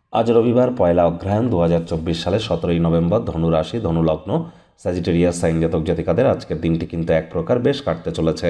আজ রবিবার পয়লা অগ্রহায়ণ 2024 সালের 17ই নভেম্বর, ধনু রাশি, ধনু লগ্ন, স্যাজিটেরিয়াস সাইন জাতক জাতিকাদের আজকের দিনটি কিন্তু এক প্রকার বেশ কাটতে চলেছে।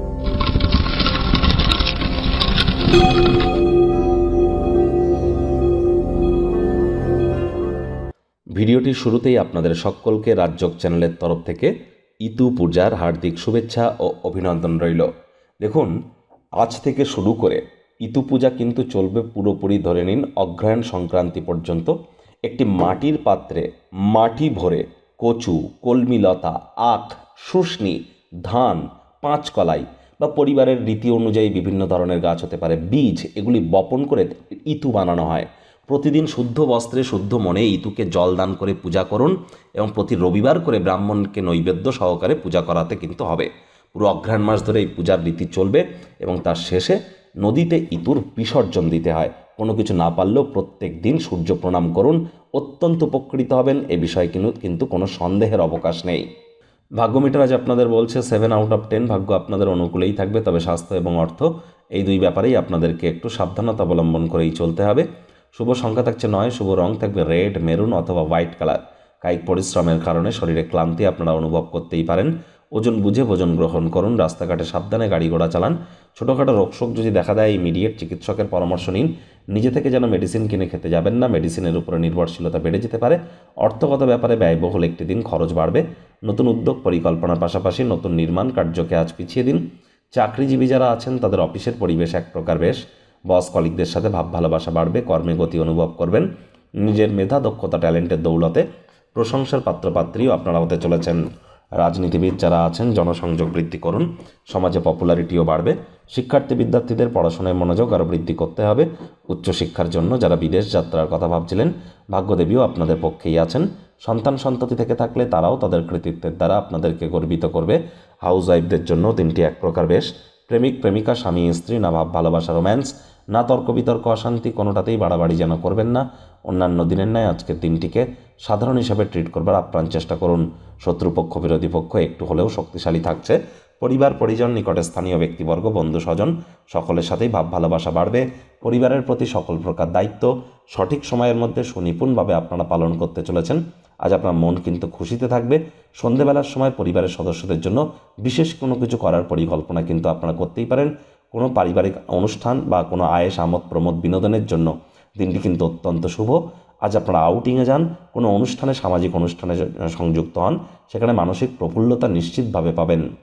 ভিডিওটির শুরুতেই আপনাদের সকলকে রাজযোগ চ্যানেলের তরফ থেকে ইতু পূজার হার্দিক শুভেচ্ছা ও অভিনন্দন রইল। দেখুন, আজ থেকে শুরু করে ইতু পূজা কিন্তু চলবে পুরোপুরি, ধরে নিন অগ্রহায়ণ সংক্রান্তি পর্যন্ত। একটি মাটির পাত্রে মাটি ভরে কচু, কলমিলতা, আখ, শুষ্নি, ধান, পাঁচকলাই বা পরিবারের রীতি অনুযায়ী বিভিন্ন ধরনের গাছ হতে পারে, বীজ, এগুলি বপন করে ইতু বানানো হয়। প্রতিদিন শুদ্ধ বস্ত্রে শুদ্ধ মনে ইতুকে জল দান করে পূজা করুন এবং প্রতি রবিবার করে ব্রাহ্মণকে নৈবেদ্য সহকারে পূজা করাতে কিন্তু হবে। পুরো অগ্রহায়ণ মাস ধরে এই পূজার রীতি চলবে এবং তার শেষে নদীতে ইতুর বিসর্জন দিতে হয়। কোনো কিছু না পারলেও প্রত্যেক দিন সূর্য প্রণাম করুন, অত্যন্ত উপকৃত হবেন। এ বিষয়ে কিন্তু কোনো সন্দেহের অবকাশ নেই। ভাগ্যমিটার আজ আপনাদের বলছে 7 আউট অফ 10, ভাগ্য আপনাদের অনুকূলেই থাকবে। তবে স্বাস্থ্য এবং অর্থ এই দুই ব্যাপারেই আপনাদেরকে একটু সাবধানতা অবলম্বন করেই চলতে হবে। শুভ সংখ্যা থাকছে 9, শুভ রং থাকবে রেড, মেরুন অথবা হোয়াইট কালার। কায়িক পরিশ্রমের কারণে শরীরে ক্লান্তি আপনারা অনুভব করতেই পারেন। ওজন বুঝে ভোজন গ্রহণ করুন, রাস্তাঘাটে সাবধানে গাড়ি ঘোড়া চালান। ছোটোখাটো রোগশোক যদি দেখা দেয় ইমিডিয়েট চিকিৎসকের পরামর্শ নিন। নিজে থেকে যেন মেডিসিন কিনে খেতে যাবেন না, মেডিসিনের উপরে নির্ভরশীলতা বেড়ে যেতে পারে। অর্থগত ব্যাপারে ব্যয়বহুল একটি দিন, খরচ বাড়বে। নতুন উদ্যোগ পরিকল্পনার পাশাপাশি নতুন নির্মাণ কার্যকে আজ পিছিয়ে দিন। চাকরিজীবী যারা আছেন তাদের অফিসের পরিবেশ এক প্রকার বেশ, বস কলিগদের সাথে ভাব ভালোবাসা বাড়বে, কর্মে গতি অনুভব করবেন। নিজের মেধা, দক্ষতা, ট্যালেন্টের দৌলতে প্রশংসার পাত্রপাত্রীও আপনারা হতে চলেছেন। রাজনীতিবিদ যারা আছেন জনসংযোগ বৃদ্ধি করুন, সমাজে পপুলারিটিও বাড়বে। শিক্ষার্থী বিদ্যার্থীদের পড়াশোনায় মনোযোগ আরও বৃদ্ধি করতে হবে। উচ্চশিক্ষার জন্য যারা বিদেশ যাত্রার কথা ভাবছিলেন, ভাগ্যদেবীও আপনাদের পক্ষেই আছেন। সন্তান সন্ততি থেকে থাকলে তারাও তাদের কৃতিত্বের দ্বারা আপনাদেরকে গর্বিত করবে। হাউস ওয়াইফদের জন্য দিনটি এক প্রকার বেশ। প্রেমিক প্রেমিকা, স্বামী স্ত্রী, না ভাব ভালোবাসা রোম্যান্স, না তর্ক বিতর্ক অশান্তি, কোনোটাতেই বাড়াবাড়ি যেন করবেন না। অন্যান্য দিনের ন্যায় আজকের দিনটিকে সাধারণ হিসাবে ট্রিট করবার আপ্রাণ চেষ্টা করুন। শত্রুপক্ষ বিরোধী পক্ষ একটু হলেও শক্তিশালী থাকছে। পরিবার পরিজন, নিকটে স্থানীয় ব্যক্তিবর্গ, বন্ধু স্বজন সকলের সাথেই ভাব ভালোবাসা বাড়বে। পরিবারের প্রতি সকল প্রকার দায়িত্ব সঠিক সময়ের মধ্যে সুনিপুণভাবে আপনারা পালন করতে চলেছেন। আজ আপনার মন কিন্তু খুশিতে থাকবে। সন্ধেবেলার সময় পরিবারের সদস্যদের জন্য বিশেষ কোনো কিছু করার পরিকল্পনা কিন্তু আপনারা করতেই পারেন। কোনো পারিবারিক অনুষ্ঠান বা কোনো আয়েশ আমোদ প্রমোদ বিনোদনের জন্য দিনটি কিন্তু অত্যন্ত শুভ। আজ আপনারা আউটিংয়ে যান, কোনো অনুষ্ঠানে, সামাজিক অনুষ্ঠানে সংযুক্ত হন, সেখানে মানসিক প্রফুল্লতা নিশ্চিতভাবে পাবেন।